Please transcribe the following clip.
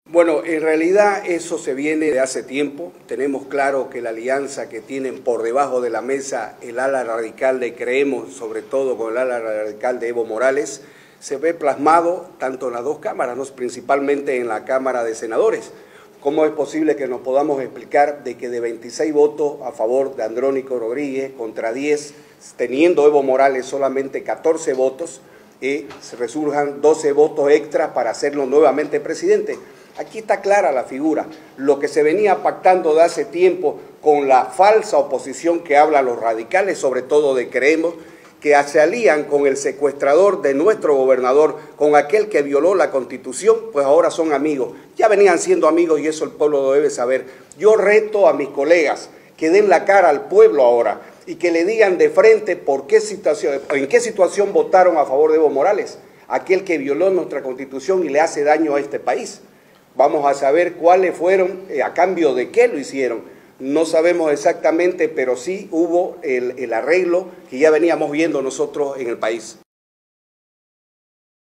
Bueno, en realidad eso se viene de hace tiempo. Tenemos claro que la alianza que tienen por debajo de la mesa el ala radical de Creemos, sobre todo con el ala radical de Evo Morales, se ve plasmado tanto en las dos cámaras, ¿no? Principalmente en la Cámara de Senadores. ¿Cómo es posible que nos podamos explicar de que de 26 votos a favor de Andrónico Rodríguez contra 10, teniendo Evo Morales solamente 14 votos, se resurjan 12 votos extras para hacerlo nuevamente presidente? Aquí está clara la figura, lo que se venía pactando de hace tiempo con la falsa oposición que hablan los radicales, sobre todo de Creemos, que se alían con el secuestrador de nuestro gobernador, con aquel que violó la Constitución, pues ahora son amigos. Ya venían siendo amigos y eso el pueblo lo debe saber. Yo reto a mis colegas que den la cara al pueblo ahora y que le digan de frente en qué situación votaron a favor de Evo Morales, aquel que violó nuestra Constitución y le hace daño a este país. Vamos a saber cuáles fueron, a cambio de qué lo hicieron. No sabemos exactamente, pero sí hubo el arreglo que ya veníamos viendo nosotros en el país.